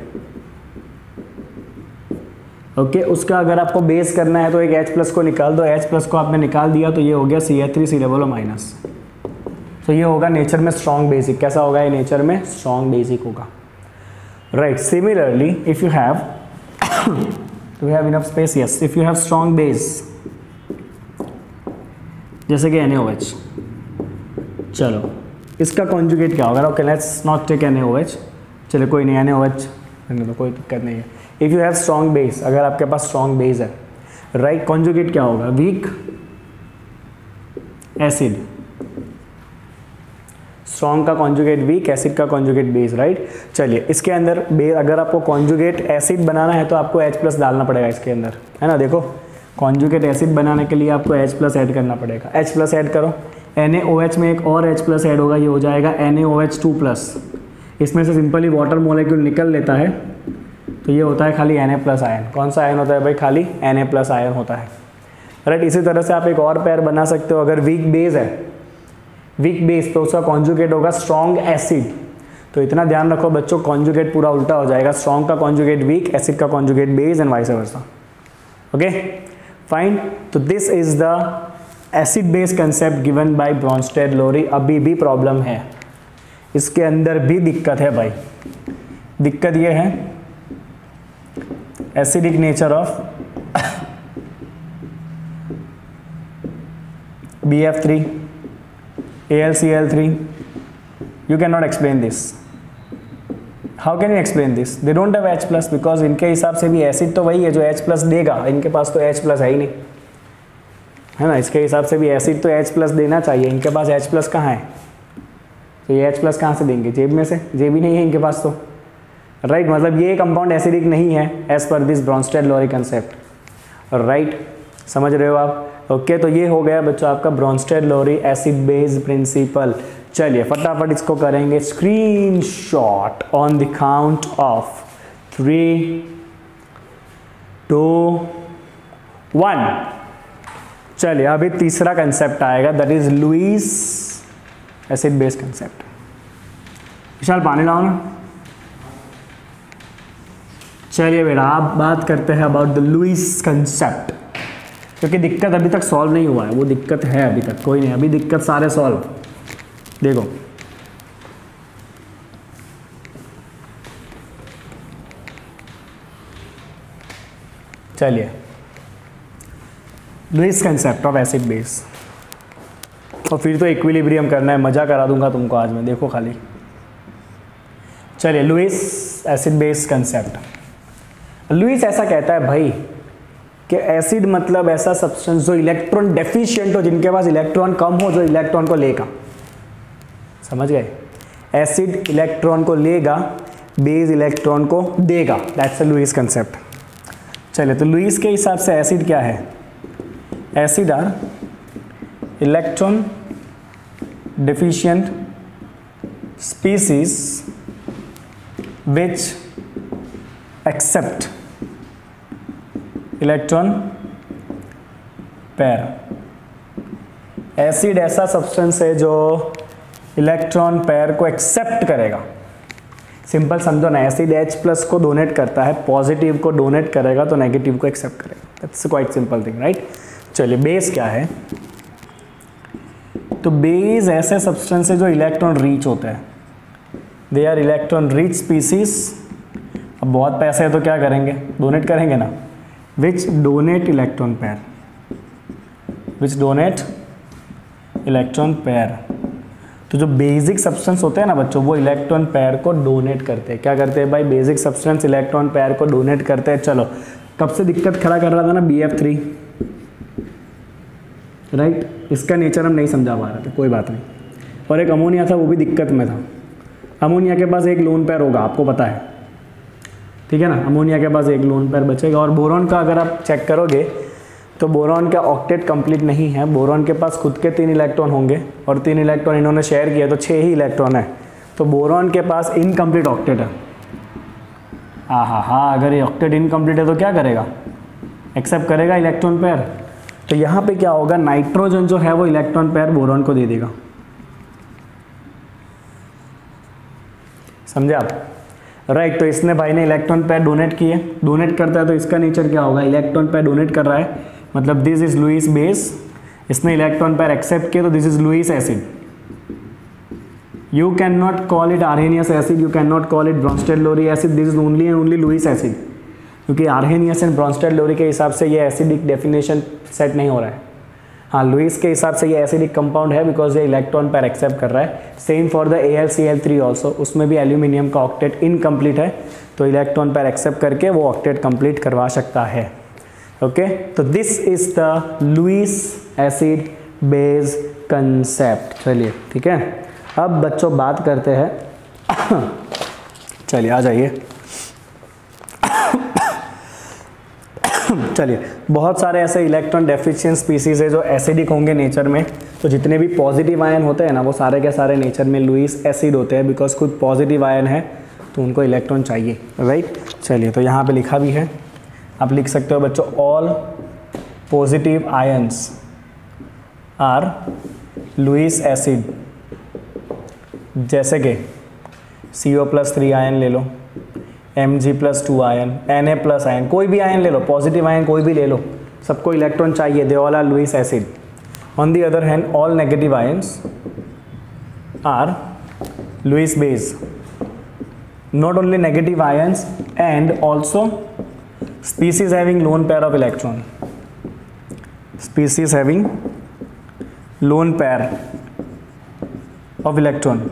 ओके, उसका अगर आपको बेस करना है तो एक H+ को निकाल दो, H+ को आपने निकाल दिया तो ये हो गया CH3 C -, तो ये होगा नेचर में स्ट्रॉन्ग बेसिक। कैसा होगा ये, नेचर में स्ट्रॉन्ग बेसिक होगा, right. Similarly if you have do have enough space, yes, if you have strong base जैसे कि NaOH, चलो इसका कॉन्जुगेट क्या होगा, okay let's not take NaOH, चलो कोई नहीं, NaOH तो कोई दिक्कत नहीं है। If you have strong base, अगर आपके पास स्ट्रॉन्ग बेस है, राइट, कॉन्जुगेट क्या होगा, वीक एसिड, स्ट्रॉन्ग का कॉन्जुगेट वीक, एसिड का कॉन्जुगेट बेस, राइट। चलिए इसके अंदर अगर आपको कॉन्जुगेट एसिड बनाना है तो आपको H+ डालना पड़ेगा इसके अंदर, है ना। देखो कॉन्जुगेट एसिड बनाने के लिए आपको H+ ऐड करना पड़ेगा, H+ ऐड करो, NaOH में एक और H+ ऐड होगा, ये हो जाएगा NaOH2+। इसमें से सिंपली वाटर मॉलिक्यूल निकल लेता है, तो ये होता है खाली Na+ आयन। कौन सा आयन होता है भाई, खाली Na+ आयन होता है, राइट। इसी तरह से आप एक और पेयर बना सकते हो, अगर वीक बेस है, वीक बेस, तो उसका कॉन्जुगेट होगा स्ट्रॉन्ग एसिड। तो इतना ध्यान रखो बच्चों, कॉन्जुगेट पूरा उल्टा हो जाएगा, स्ट्रॉन्ग का कॉन्जुगेट वीक, एसिड का conjugate base and vice versa, okay fine. तो this is the acid base concept given by Bronsted Lowry. अभी भी प्रॉब्लम है, इसके अंदर भी दिक्कत है भाई। दिक्कत ये है acidic nature of BF3 AlCl3, you cannot explain this. How can you explain this? They don't have H+, because इनके हिसाब से भी एसिड तो वही है जो H+ देगा, इनके पास तो H+ है ही नहीं, है ना। इसके हिसाब से भी एसिड तो H+ देना चाहिए, इनके पास H+ कहाँ है, तो ये H+ कहाँ से देंगे, जेब में से, जेब ही नहीं है इनके पास तो, राइट। मतलब ये कंपाउंड एसिडिक नहीं है as per this ब्रॉन्स्टेड-लोरी concept, right. समझ रहे हो आप, ओके। तो ये हो गया बच्चों आपका ब्रॉन्स्टेड-लोरी एसिड बेस प्रिंसिपल। चलिए फटाफट इसको करेंगे screenshot on the count of 3, 2, 1। चलिए अभी तीसरा कंसेप्ट आएगा, that is Lewis acid base concept. Vishal पानी लाओ ना। चलिए बेटा आप बात करते हैं अबाउट द लुईस कंसेप्ट, क्योंकि दिक्कत अभी तक सॉल्व नहीं हुआ है, वो दिक्कत है अभी तक, कोई नहीं, अभी दिक्कत सारे सॉल्व। देखो चलिए Lewis concept of acid base, और फिर तो इक्विलिब्रियम करना है, मज़ा करा दूंगा तुमको आज मैं, देखो खाली। चलिए Lewis acid base concept. Lewis ऐसा कहता है भाई कि एसिड मतलब ऐसा सब्सटेंस जो इलेक्ट्रॉन डेफिशिएंट हो, जिनके पास इलेक्ट्रॉन कम हो, जो इलेक्ट्रॉन को लेगा, समझ गए। एसिड इलेक्ट्रॉन को लेगा, बेस इलेक्ट्रॉन को देगा, दैट्स अ लुईस कंसेप्ट। चलिए तो लुईस के हिसाब से एसिड क्या है, acid are electron deficient species which accept electron pair. Acid ऐसा सब्सटेंस है जो इलेक्ट्रॉन पेयर को एक्सेप्ट करेगा। सिंपल समझो ना, एसिड H+ को डोनेट करता है, पॉजिटिव को डोनेट करेगा तो नेगेटिव को एक्सेप्ट करेगा, that's quite simple thing, right. चलिए बेस क्या है, तो बेस ऐसे सब्सटेंस है जो इलेक्ट्रॉन रीच होते हैं, they are electron rich species. अब बहुत पैसे है तो क्या करेंगे, डोनेट करेंगे ना, which donate electron pair, which donate electron pair. तो जो बेसिक सब्सटेंस होते हैं ना बच्चों, वो इलेक्ट्रॉन पेयर को डोनेट करते हैं। क्या करते हैं भाई, बेसिक सब्सटेंस इलेक्ट्रॉन पेयर को डोनेट करते हैं। चलो कब से दिक्कत खड़ा कर रहा था ना, BF3, राइट। इसका नेचर हम नहीं समझा पा रहे थे, कोई बात नहीं। और एक अमोनिया था, वो भी दिक्कत में था। अमोनिया के पास एक लोन पेयर होगा, आपको पता है, ठीक है ना। अमोनिया के पास एक लोन पेयर बचेगा। और बोरॉन का अगर आप चेक करोगे तो बोरॉन का ऑक्टेट कंप्लीट नहीं है। बोरॉन के पास खुद के 3 इलेक्ट्रॉन होंगे और 3 इलेक्ट्रॉन इन्होंने शेयर किया तो 6 ही इलेक्ट्रॉन है। तो बोरॉन के पास इनकम्प्लीट ऑक्टेट है। हाँ, अगर ये ऑक्टेट इनकम्प्लीट है तो क्या करेगा, एक्सेप्ट करेगा इलेक्ट्रॉन पेयर। तो यहाँ पे क्या होगा, नाइट्रोजन जो है वो इलेक्ट्रॉन पेयर बोरॉन को दे देगा। समझे आप, राइट। तो इसने भाई ने इलेक्ट्रॉन पेयर डोनेट किए, डोनेट करता है तो इसका नेचर क्या होगा, इलेक्ट्रॉन पेयर डोनेट कर रहा है, मतलब दिस इज लुईस बेस। इसने इलेक्ट्रॉन पेयर एक्सेप्ट किया तो this is Lewis acid. You cannot call it Arrhenius acid, you cannot call it Bronsted-Lowry acid, this is only and only Lewis acid, क्योंकि Arrhenius and Bronsted-Lowry के हिसाब से ये acidic definition set नहीं हो रहा है। हाँ, लुईस के हिसाब से ये एसिडिक कंपाउंड है बिकॉज ये इलेक्ट्रॉन पेयर एक्सेप्ट कर रहा है। Same for the AlCl3 also, उसमें भी एल्यूमिनियम का ऑक्टेट इनकम्प्लीट है तो इलेक्ट्रॉन पेयर एक्सेप्ट करके वो ऑक्टेट कंप्लीट करवा सकता है। ओके, तो this is the Lewis acid base concept. चलिए ठीक है, अब बच्चों बात करते हैं चलिए आ जाइए चलिए, बहुत सारे ऐसे इलेक्ट्रॉन डेफिशिएंट स्पीसीज है जो एसिडिक होंगे नेचर में। तो जितने भी पॉजिटिव आयन होते हैं ना वो सारे के सारे नेचर में लुईस एसिड होते हैं बिकॉज खुद पॉजिटिव आयन है तो उनको इलेक्ट्रॉन चाहिए, राइट। चलिए, तो यहाँ पे लिखा भी है, आप लिख सकते हो बच्चों, all positive ions are Lewis acid. जैसे कि CO+3 आयन ले लो, Mg+2 आयन, Na+ आयन, कोई भी आयन ले लो, पॉजिटिव आयन कोई भी ले लो, सबको इलेक्ट्रॉन चाहिए, they all are Lewis acid. On the other hand all negative ions are Lewis base. Not only negative ions and also species having lone pair of electron, species having lone pair of electron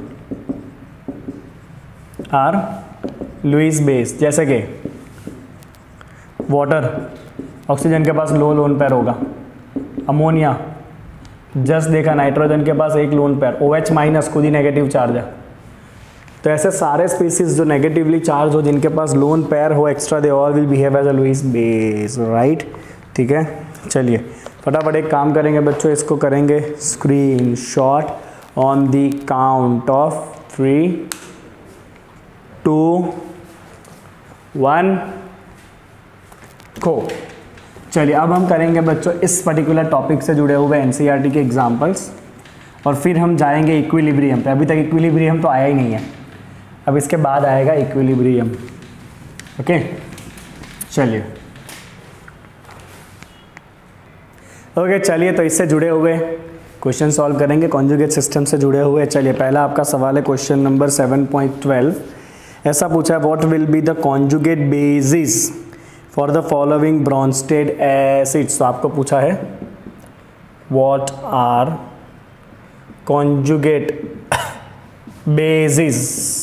are Lewis base. जैसे कि water, oxygen के पास लो lone pair होगा। Ammonia, just देखा, nitrogen के पास एक लोन पेयर, OH- खुद ही नेगेटिव चार्ज है। तो ऐसे सारे स्पीसीज जो नेगेटिवली चार्ज हो, जिनके पास लोन पेयर हो extra, they all will behave as a Lewis base, right. ठीक है, चलिए फटाफट एक काम करेंगे बच्चों, इसको करेंगे screenshot on the count of 3, 2, 1 को। चलिए अब हम करेंगे बच्चों इस पर्टिकुलर टॉपिक से जुड़े हुए NCERT के एग्जाम्पल्स और फिर हम जाएंगे इक्विलिब्रियम पे। अभी तक इक्विलिब्रियम तो आया ही नहीं है, अब इसके बाद आएगा इक्विलिब्रियम। ओके, चलिए चलिए, तो इससे जुड़े हुए क्वेश्चन सॉल्व करेंगे, कॉन्जुगेट सिस्टम से जुड़े हुए। चलिए पहला आपका सवाल है क्वेश्चन नंबर 7.12। ऐसा पूछा है, what will be the conjugate bases for the following Bronsted acids. तो आपको पूछा है what are conjugate bases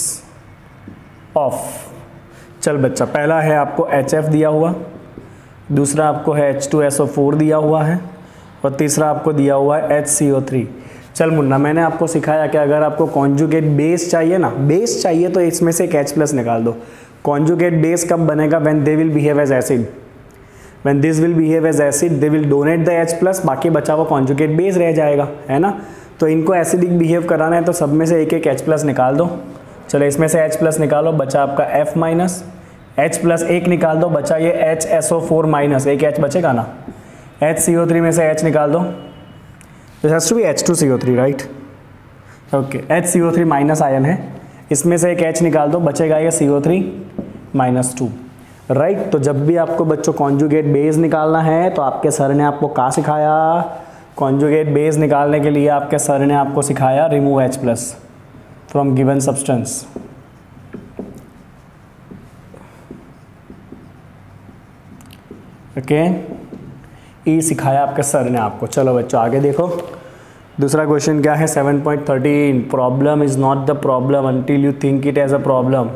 of. चल बच्चा, पहला है आपको HF दिया हुआ, दूसरा आपको है H2SO4 दिया हुआ है और तीसरा आपको दिया हुआ है HCO3। चल मुन्ना, मैंने आपको सिखाया कि अगर आपको कॉन्जुगेट बेस चाहिए ना, बेस चाहिए तो इसमें से एक H+ निकाल दो। कॉन्जुगेट बेस कब बनेगा, when they will behave as acid. When this will behave as acid they will donate the H+, बाकी बचा हुआ कॉन्जुगेट बेस रह जाएगा, है ना। तो इनको एसिडिक बिहेव कराना है तो सब में से एक एक H+ निकाल दो। चलो इसमें से H+ निकालो, बचा आपका F-, H+ एक निकाल दो, बचा ये HSO4-, एक H बचेगा ना। HCO3 में से H निकाल दो, this has to be H2CO3, right. Okay, HCO3- ion है, इसमें से एक H निकाल दो, बचेगा ये CO3-2, राइट। तो जब भी आपको बच्चों कॉन्जुगेट बेस निकालना है तो आपके सर ने आपको क्या सिखाया, कॉन्जुगेट बेस निकालने के लिए आपके सर ने आपको सिखाया remove H+ from given substance. Okay, ई सिखाया आपके सर ने आपको। चलो बच्चों आगे देखो, दूसरा क्वेश्चन क्या है 7.13। Problem is not the problem until you think it as a problem.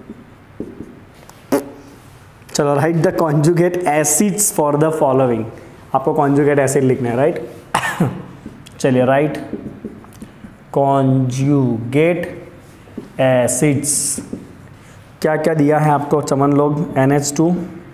चलो, write the conjugate acids for the following. आपको कॉन्जुगेट एसिड लिखना है, राइट। चलिए, राइट कॉन्जुगेट एसिड्स क्या क्या दिया है आपको चमन लोग, NH2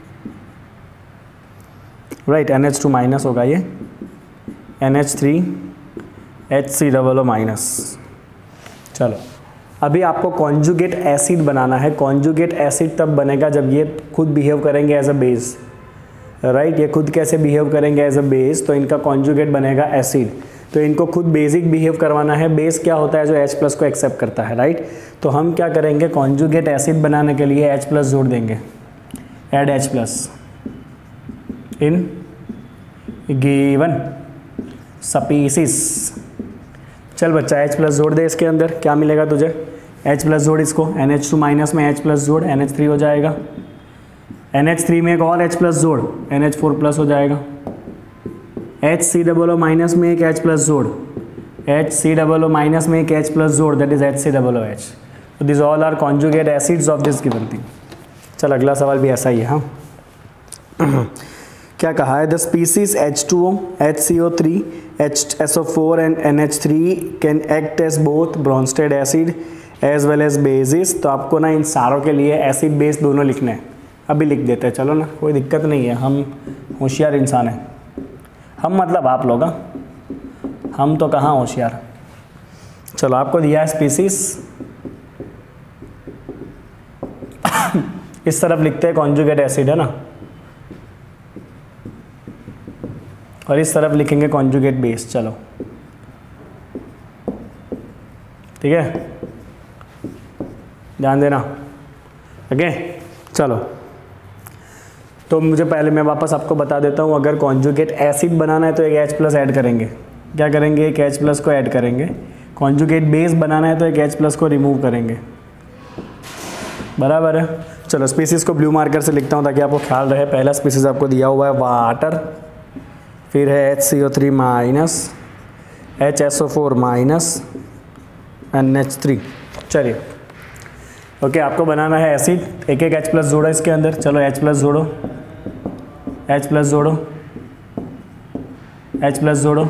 राइट, NH2 माइनस होगा ये, NH3 HCOO माइनस। चलो अभी आपको कॉन्जुगेट एसिड बनाना है। कॉन्जुगेट एसिड तब बनेगा जब ये खुद बिहेव करेंगे एज अ बेस, राइट। ये खुद कैसे बिहेव करेंगे एज अ बेस, तो इनका कॉन्जुगेट बनेगा एसिड। तो इनको खुद बेसिक बिहेव करवाना है। बेस क्या होता है, जो H+ को एक्सेप्ट करता है, राइट। तो हम क्या करेंगे, कॉन्जुगेट एसिड बनाने के लिए H+ जोड़ देंगे, add H+ in given species. चल बच्चा H+ जोड़ दे इसके अंदर, क्या मिलेगा तुझे, H+ जोड़ इसको, NH2 माइनस में H+ जोड़, NH3 हो जाएगा। NH3 में एक और H+ जोड़, NH4+ हो जाएगा। HCOO माइनस में एक H+ जोड़, HCOO माइनस में एक H+ जोड़, दैट इज HCOOH। तो this all are conjugate acids of this given thing. चल अगला सवाल भी ऐसा ही है। हाँ क्या कहा है, the species H2O, HCO3, HSO4 and NH3 can act as both Bronsted acid as well as bases. तो आपको ना इन सारों के लिए एसिड बेस दोनों लिखने हैं। अभी लिख देते हैं, चलो ना, कोई दिक्कत नहीं है, हम होशियार इंसान हैं। हम मतलब आप लोग, हम तो कहाँ होशियार। चलो आपको दिया है स्पीसीज, इस तरफ लिखते हैं कॉन्जुगेट एसिड, है ना, और इस तरफ लिखेंगे कॉन्जुगेट बेस। चलो ठीक है, ध्यान देना। ओके चलो, तो मुझे पहले मैं वापस आपको बता देता हूँ, अगर कॉन्जुगेट एसिड बनाना है तो एक H+ ऐड करेंगे। क्या करेंगे, एक H+ को ऐड करेंगे। कॉन्जुगेट बेस बनाना है तो एक H+ को रिमूव करेंगे, बराबर है। चलो स्पीसीज को ब्लू मार्कर से लिखता हूँ ताकि आपको ख्याल रहे। पहला स्पीसीज आपको दिया हुआ है वाटर, फिर है HCO3 minus, HSO4 minus, NH3। चलिए ओके, आपको बनाना है एसिड। एक एक H+ जोड़ो इसके अंदर। चलो H+ जोड़ो, H+ जोड़ो, H+ जोड़ो,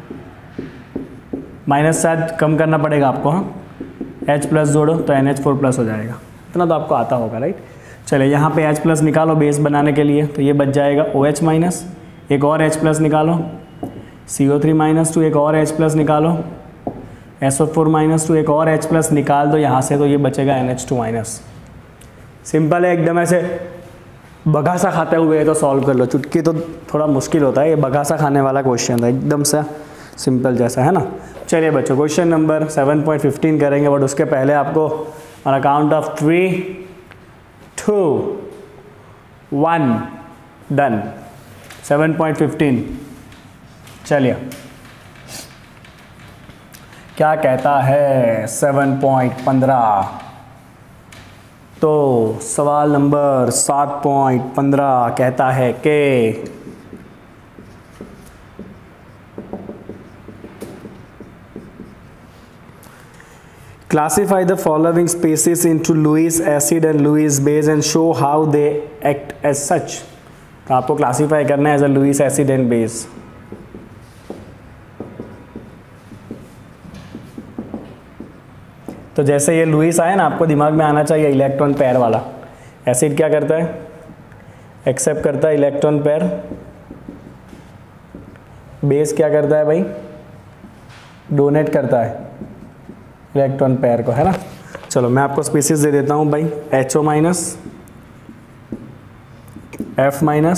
माइनस शायद कम करना पड़ेगा आपको। हाँ H+ जोड़ो तो NH4+ हो जाएगा। इतना तो आपको आता होगा, राइट। चलिए यहाँ पे H+ निकालो बेस बनाने के लिए, तो ये बच जाएगा OH माइनस, एक और H+ निकालो, CO3 माइनस 2, एक और H+ निकालो, SO4 माइनस 2, एक और H+ निकाल दो यहाँ से, तो ये बचेगा NH2 माइनस। सिंपल है एकदम, ऐसे बघासा खाते हुए तो सॉल्व कर लो। चुटकी तो थोड़ा मुश्किल होता है, ये बघासा खाने वाला क्वेश्चन था, एकदम सा सिंपल जैसा, है ना। चलिए बच्चों, क्वेश्चन नंबर 7.15 करेंगे, बट उसके पहले आपको ऑन अकाउंट ऑफ 3, 2, 1 डन। 7.15 चलिए क्या कहता है 7.15। तो सवाल नंबर 7.15 कहता है कि classify the following species into Lewis acid and Lewis base and show how they act as such। तो आपको क्लासीफाई करना है as a Lewis acid and base. तो जैसे ये लुईस आया ना, आपको दिमाग में आना चाहिए इलेक्ट्रॉन पेयर वाला। एसिड क्या करता है, एक्सेप्ट करता है इलेक्ट्रॉन पेयर। बेस क्या करता है भाई, डोनेट करता है इलेक्ट्रॉन पेयर को, है ना। चलो मैं आपको स्पीसीज दे देता हूँ भाई, HO minus, F minus,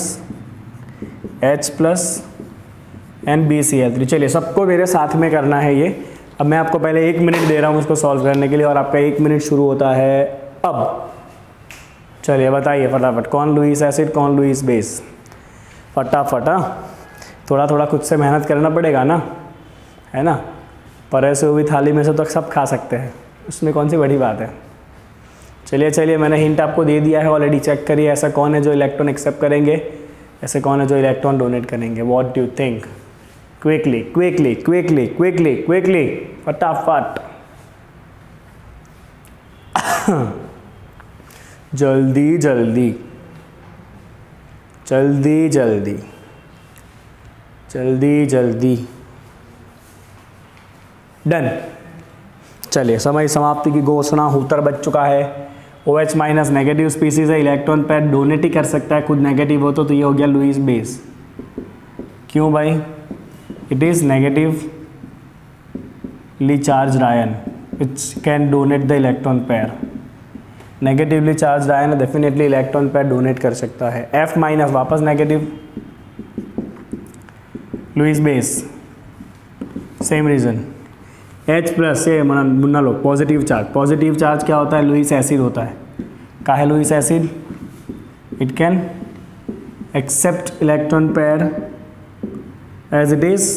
H+ and BCl3। चलिए सबको मेरे साथ में करना है ये। अब मैं आपको पहले 1 मिनट दे रहा हूँ इसको सॉल्व करने के लिए, और आपका 1 मिनट शुरू होता है अब। चलिए बताइए फटाफट, कौन लुईस एसिड, कौन लुईस बेस, फटाफट। थोड़ा थोड़ा खुद से मेहनत करना पड़ेगा ना, है ना। परे से हुई थाली में से तो सब खा सकते हैं, उसमें कौन सी बड़ी बात है। चलिए मैंने हिंट आपको दे दिया है ऑलरेडी, चेक करिए ऐसा कौन है जो इलेक्ट्रॉन एक्सेप्ट करेंगे, ऐसे कौन है जो इलेक्ट्रॉन डोनेट करेंगे। What do you think, quickly quickly quickly quickly quickly, फटाफट जल्दी जल्दी जल्दी जल्दी जल्दी जल्दी, डन। चलिए समय समाप्ति की घोषणा, हूतर बज चुका है OH माइनस नेगेटिव स्पीसीज है, इलेक्ट्रॉन पेयर डोनेट ही कर सकता है खुद नेगेटिव हो तो ये हो गया लुईस बेस। क्यों भाई? It is negatively charged ion which can donate the electron pair. Negatively charged ion definitely electron pair donate कर सकता है। F माइनस वापस negative, Lewis base same reason. H plus से मुन्ना लो पॉजिटिव चार्ज। पॉजिटिव चार्ज क्या होता है? लुईस एसिड होता है। क्या है Lewis acid? It can accept electron pair as it is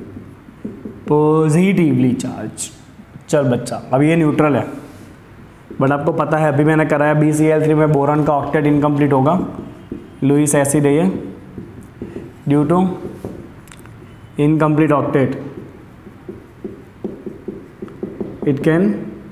positively charge. चल बच्चा, अब ये न्यूट्रल है बट आपको पता है अभी मैंने कराया BCl3 में बोरॉन का ऑक्टेट इनकम्प्लीट होगा। लुईस एसिड है ये, due to incomplete octet it can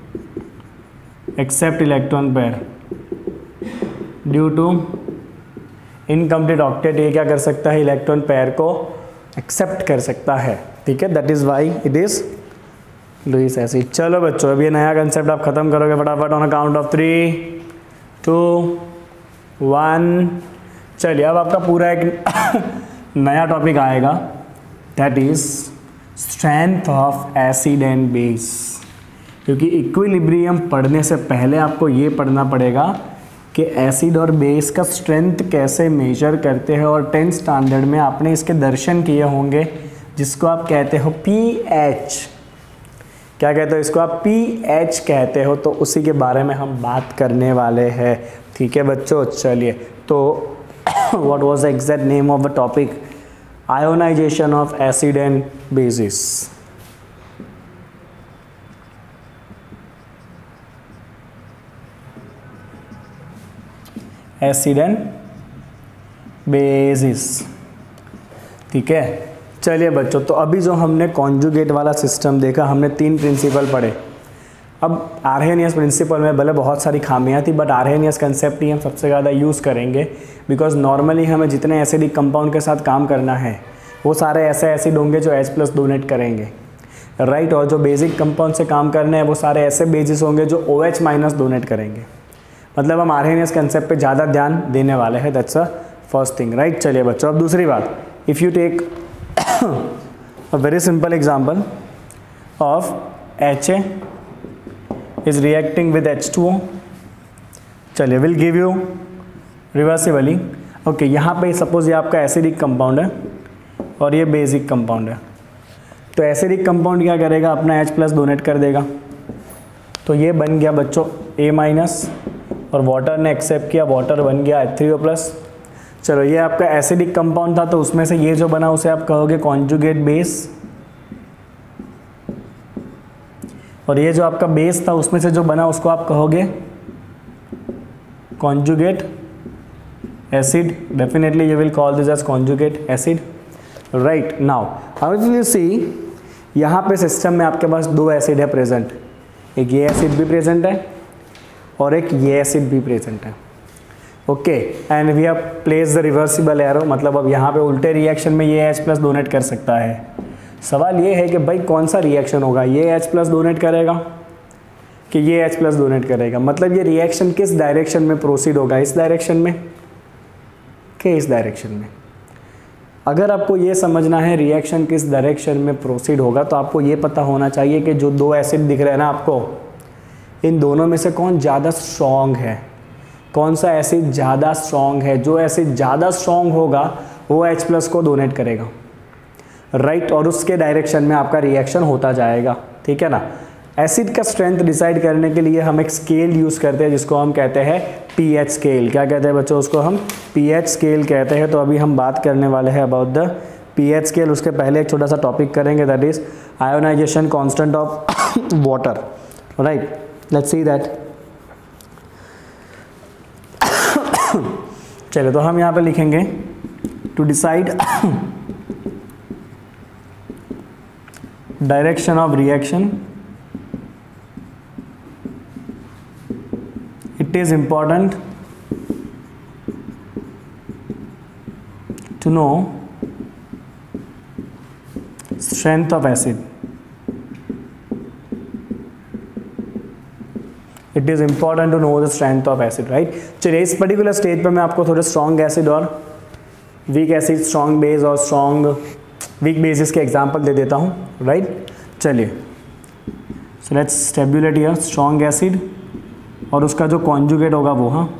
accept electron pair due to incomplete octet। ये क्या कर सकता है? इलेक्ट्रॉन पेयर को एक्सेप्ट कर सकता है, ठीक है। That is why it is Lewis acid. चलो बच्चों, अब ये नया कंसेप्ट आप खत्म करोगे फटाफट ऑन अकाउंट ऑफ 3, 2, 1। चलिए अब आपका पूरा एक नया टॉपिक आएगा, that is strength of acid and base. क्योंकि इक्विलिब्रियम पढ़ने से पहले आपको ये पढ़ना पड़ेगा कि एसिड और बेस का स्ट्रेंथ कैसे मेजर करते हैं। और 10th स्टैंडर्ड में आपने इसके दर्शन किए होंगे, जिसको आप कहते हो pH। क्या कहते हो इसको? आप pH कहते हो। तो उसी के बारे में हम बात करने वाले हैं, ठीक है बच्चों। चलिए, तो what was the exact name of the topic? Ionization of acid and bases. Acid and bases, ठीक है। चलिए बच्चों, तो अभी जो हमने कॉन्जुगेट वाला सिस्टम देखा, हमने 3 प्रिंसिपल पढ़े। अब आर्हेनियस प्रिंसिपल में भले बहुत सारी खामियां थी, बट आर्हेनियस कंसेप्ट ही हम सबसे ज़्यादा यूज़ करेंगे, बिकॉज नॉर्मली हमें जितने एसिडिक कंपाउंड के साथ काम करना है वो सारे ऐसे एसिड होंगे जो H+ डोनेट करेंगे, राइट। और जो बेसिक कंपाउंड से काम करने हैं वो सारे ऐसे बेसिस होंगे जो OH- डोनेट करेंगे। मतलब हम आर्हेनियस कंसेप्ट पे ज़्यादा ध्यान देने वाले हैं, that's a first thing, right. चलिए बच्चों, अब दूसरी बात, if you take a very simple example of HA is reacting with H2O। चलिए, will give you reversibly. Okay, यहाँ पे सपोज ये आपका एसिडिक कंपाउंड है और ये बेसिक कंपाउंड है। तो एसिडिक कंपाउंड क्या करेगा? अपना H+ डोनेट कर देगा। तो ये बन गया बच्चों A- और वाटर ने एक्सेप्ट किया, वाटर बन गया H3O+। चलो, ये आपका एसिडिक कंपाउंड था, तो उसमें से ये जो बना उसे आप कहोगे कॉन्जुगेट बेस। और ये जो आपका बेस था उसमें से जो बना उसको आप कहोगे conjugate acid. Definitely you will call this as conjugate acid, right. Now how will you see, यहाँ पे सिस्टम में आपके पास 2 एसिड है प्रेजेंट। एक ये एसिड भी प्रेजेंट है और एक ये एसिड भी प्रेजेंट है, okay. And we have place the reversible arrow, मतलब अब यहाँ पे उल्टे रिएक्शन में ये H+ डोनेट कर सकता है। सवाल ये है कि भाई कौन सा रिएक्शन होगा, ये H+ डोनेट करेगा कि ये H+ डोनेट करेगा? मतलब ये रिएक्शन किस डायरेक्शन में प्रोसीड होगा, इस डायरेक्शन में कि इस डायरेक्शन में? अगर आपको ये समझना है रिएक्शन किस डायरेक्शन में प्रोसीड होगा, तो आपको ये पता होना चाहिए कि जो 2 एसिड दिख रहे हैं ना आपको, इन दोनों में से कौन ज़्यादा स्ट्रॉन्ग है, कौन सा एसिड ज़्यादा स्ट्रॉन्ग है। जो एसिड ज़्यादा स्ट्रॉन्ग होगा वो H+ को डोनेट करेगा, राइट। और उसके डायरेक्शन में आपका रिएक्शन होता जाएगा, ठीक है ना। एसिड का स्ट्रेंथ डिसाइड करने के लिए हम एक स्केल यूज़ करते हैं जिसको हम कहते हैं pH स्केल। क्या कहते हैं बच्चों? उसको हम pH स्केल कहते हैं। तो अभी हम बात करने वाले हैं अबाउट द pH स्केल। उसके पहले एक छोटा सा टॉपिक करेंगे, that is ionization constant of water, right. Let's see that. चलिए, तो हम यहाँ पे लिखेंगे to decide direction of reaction, it is important to know strength of acid. It is important to know the strength of acid, right. चलिए इस particular stage पे मैं आपको थोड़े स्ट्रॉन्ग एसिड और वीक एसिड, स्ट्रॉन्ग बेस और strong weak bases के example दे देता हूँ, राइट। चलिए so let's tabulate here strong acid और उसका जो कॉन्जुगेट होगा वो, हाँ,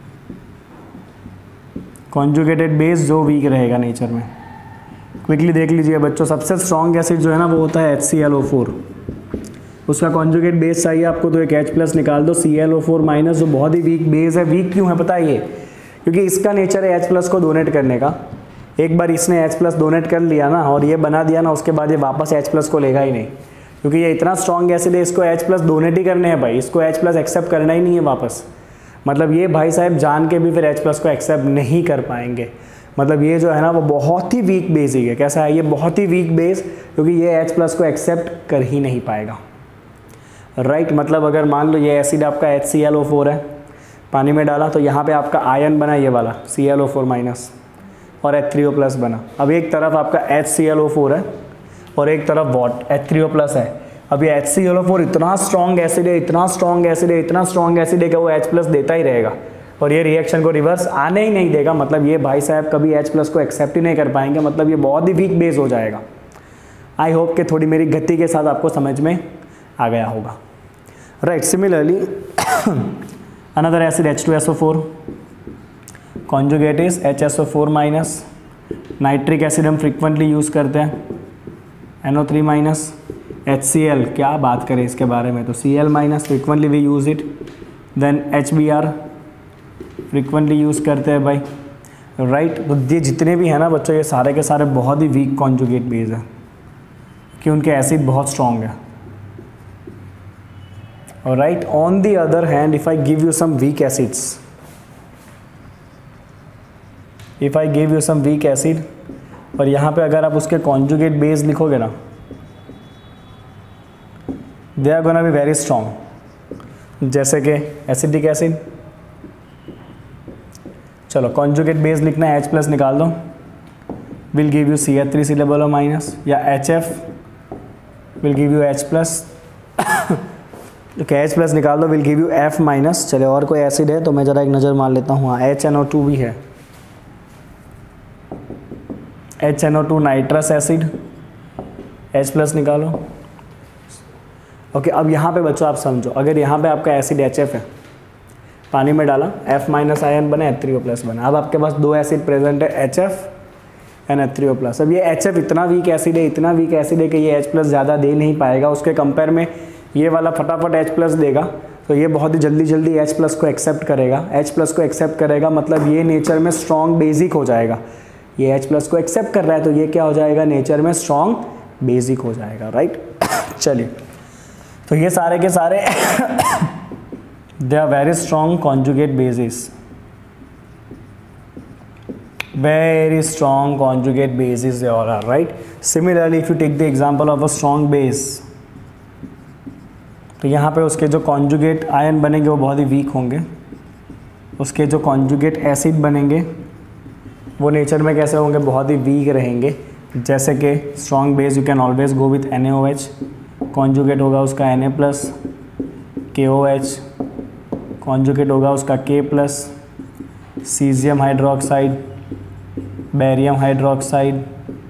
कॉन्जुगेटेड बेस जो वीक रहेगा नेचर में। क्विकली देख लीजिए बच्चों, सबसे स्ट्रॉन्ग एसिड जो है ना वो होता है HClO4। उसका कॉन्जुगेट बेस चाहिए आपको तो एक H+ निकाल दो, ClO4- जो बहुत ही वीक बेस है। वीक क्यों है पता है ये? क्योंकि इसका नेचर है H+ को डोनेट करने का। एक बार इसने H+ डोनेट कर लिया ना और ये बना दिया ना, उसके बाद ये वापस H+ को लेगा ही नहीं, क्योंकि ये इतना स्ट्रॉन्ग एसिड है, इसको H+ डोनेट ही करने हैं भाई, इसको H+ एक्सेप्ट करना ही नहीं है वापस। मतलब ये भाई साहब जान के भी फिर H+ को एक्सेप्ट नहीं कर पाएंगे। मतलब ये जो है ना वो बहुत ही वीक बेस ही है। कैसा है ये? बहुत ही वीक बेस, क्योंकि ये H+ को एक्सेप्ट कर ही नहीं पाएगा, राइट। मतलब अगर मान लो ये एसिड आपका HClO4 है, पानी में डाला तो यहाँ पे आपका आयन बना ये वाला ClO4- और H3O+ बना। अब एक तरफ आपका HClO4 है और एक तरफ H3O+ है। अब ये HClO4 इतना स्ट्रॉन्ग एसिड है, इतना स्ट्रॉन्ग एसिड है, इतना स्ट्रॉन्ग एसिड है कि वो H+ देता ही रहेगा और ये रिएक्शन को रिवर्स आने ही नहीं देगा। मतलब ये भाई साहब कभी H+ को एक्सेप्ट ही नहीं कर पाएंगे। मतलब ये बहुत ही वीक बेस हो जाएगा। आई होप कि थोड़ी मेरी गति के साथ आपको समझ में आ गया होगा, right. Similarly another acid H2SO4, conjugate is HSO4-। Nitric acid हम फ्रिक्वेंटली यूज़ करते हैं, NO3-। HCl क्या बात करें इसके बारे में, तो Cl- frequently we use it. Then HBr frequently use करते हैं भाई, राइट। तो ये जितने भी हैं ना बच्चों, ये सारे के सारे बहुत ही वीक कॉन्जुगेट बेस है कि उनके एसिड बहुत स्ट्रॉन्ग है, right. On the other hand if I give you some weak acids, if I give you some weak acid और यहाँ पे अगर आप उसके कॉन्जुगेट बेस लिखोगे ना, they are gonna be very strong. जैसे कि एसिटिक एसिड, चलो कॉन्जुगेट बेस लिखना है, H+ निकाल दो, विल गिव यू CH3COO- या HF will give you H+, okay H+ निकाल दो, विल गिव यू F-। चले और कोई एसिड है तो मैं ज़रा एक नज़र मार लेता हूँ। हाँ, HNO2 भी है, HNO2 नाइट्रस एसिड, H+ निकालो। ओके अब यहाँ पे बच्चों आप समझो, अगर यहाँ पे आपका एसिड HF है, पानी में डाला F- आयन बना, H3O+ बना। अब आपके पास दो एसिड प्रेजेंट है, HF एंड H3O+। अब ये HF इतना वीक एसिड है, इतना वीक एसिड है कि ये H+ ज़्यादा दे नहीं पाएगा। उसके कंपेयर में ये वाला फटाफट H+ देगा, तो ये बहुत ही जल्दी H+ को एक्सेप्ट करेगा। H+ को एक्सेप्ट करेगा मतलब ये नेचर में स्ट्रॉन्ग बेसिक हो जाएगा। ये H+ को एक्सेप्ट कर रहा है तो ये क्या हो जाएगा? नेचर में स्ट्रॉन्ग बेसिक हो जाएगा, राइट। चलिए तो ये सारे के सारे they are very strong conjugate bases, very strong conjugate bases they all are, right. Similarly if you take the example of a strong base, तो यहाँ पे उसके जो कॉन्जुगेट आयन बनेंगे वो बहुत ही वीक होंगे, उसके जो कॉन्जुगेट एसिड बनेंगे वो नेचर में कैसे होंगे? बहुत ही वीक रहेंगे। जैसे कि strong base you can always go with NaOH, conjugate होगा उसका Na+, KOH कॉन्जुगेट होगा उसका K+, caesium hydroxide, barium hydroxide,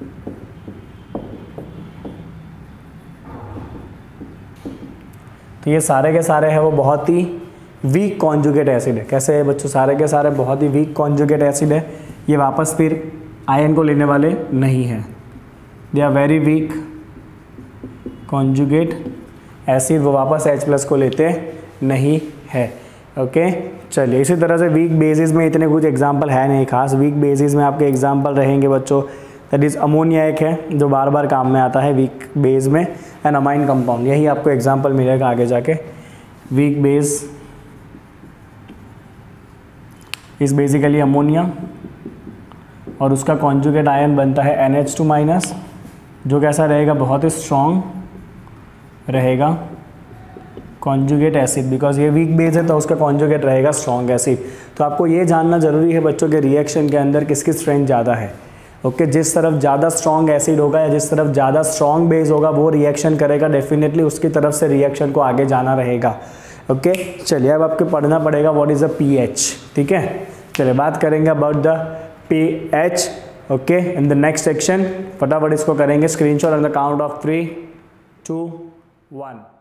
तो ये सारे के सारे हैं वो बहुत ही वीक कॉन्जुगेट एसिड है। कैसे है बच्चों? सारे के सारे बहुत ही वीक कॉन्जुगेट एसिड है। ये वापस फिर आयन को लेने वाले नहीं हैं, they are very weak conjugate acid, वो वापस H+ को लेते नहीं है, ओके। चलिए इसी तरह से वीक बेसिस में इतने कुछ एग्जांपल है नहीं खास। वीक बेसिस में आपके एग्जांपल रहेंगे बच्चों, दैट इज़ अमोनिया एक है जो बार बार काम में आता है वीक बेस में, एंड अमाइन कंपाउंड, यही आपको एग्जांपल मिलेगा आगे जाके। Weak base is basically ammonia और उसका कॉन्जुगेट आयन बनता है NH2-, जो कैसा रहेगा? बहुत ही स्ट्रॉन्ग रहेगा कॉन्जुगेट एसिड, बिकॉज ये वीक बेस है तो उसका कॉन्जुगेट रहेगा स्ट्रॉन्ग एसिड। तो आपको ये जानना जरूरी है बच्चों के रिएक्शन के अंदर किसकी स्ट्रेंथ ज़्यादा है, ओके। जिस तरफ ज़्यादा स्ट्रॉन्ग एसिड होगा या जिस तरफ ज़्यादा स्ट्रॉन्ग बेस होगा वो रिएक्शन करेगा, डेफिनेटली उसकी तरफ से रिएक्शन को आगे जाना रहेगा। ओके चलिए अब आपको पढ़ना पड़ेगा व्हाट इज अ pH, ठीक है। चलिए बात करेंगे about the pH, okay, in the next section. फटाफट इसको करेंगे screenshot on the count of 3, 2, 1।